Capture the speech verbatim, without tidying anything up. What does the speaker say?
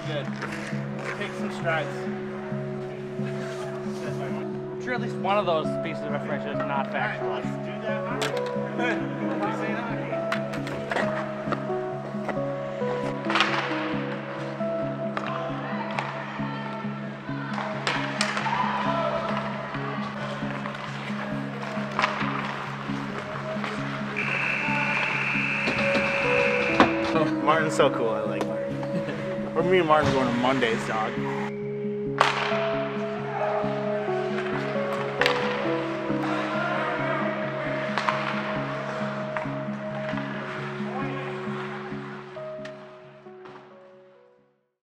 good. Take some strides. I'm sure at least one of those pieces of information is not factual. Alright, let's do that, huh? Say that. Martin's so cool, I like Martin. Or me and Martin are going to Monday's, dog.